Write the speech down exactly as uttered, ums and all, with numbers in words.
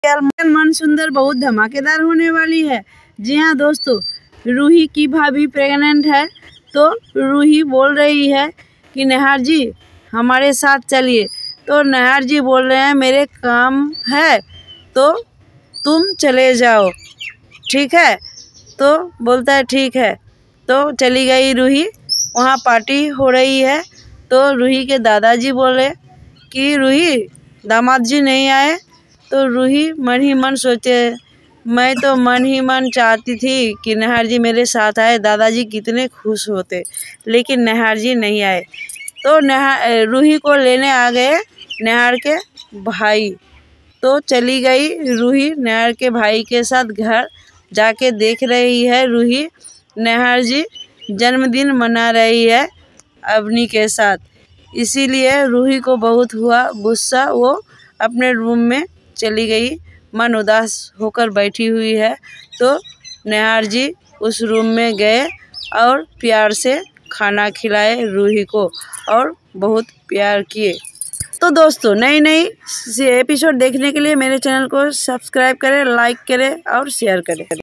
मन सुंदर बहुत धमाकेदार होने वाली है। जी हाँ दोस्तों, रूही की भाभी प्रेग्नेंट है, तो रूही बोल रही है कि नेहार जी हमारे साथ चलिए। तो नेहार जी बोल रहे हैं मेरे काम है तो तुम चले जाओ, ठीक है। तो बोलता है ठीक है। तो चली गई रूही। वहाँ पार्टी हो रही है, तो रूही के दादाजी बोले कि रूही दामाद जी नहीं आए। तो रूही मन ही मन सोचे, मैं तो मन ही मन चाहती थी कि नेहार जी मेरे साथ आए, दादाजी कितने खुश होते, लेकिन नेहार जी नहीं आए। तो नेहार रूही को लेने आ गए नेहार के भाई। तो चली गई रूही नेहार के भाई के साथ घर। जाके देख रही है रूही नेहार जी जन्मदिन मना रही है अवनी के साथ, इसीलिए रूही को बहुत हुआ गुस्सा। वो अपने रूम में चली गई, मन उदास होकर बैठी हुई है। तो नेहार जी उस रूम में गए और प्यार से खाना खिलाए रूही को और बहुत प्यार किए। तो दोस्तों, नई नई एपिसोड देखने के लिए मेरे चैनल को सब्सक्राइब करें, लाइक करें और शेयर करें।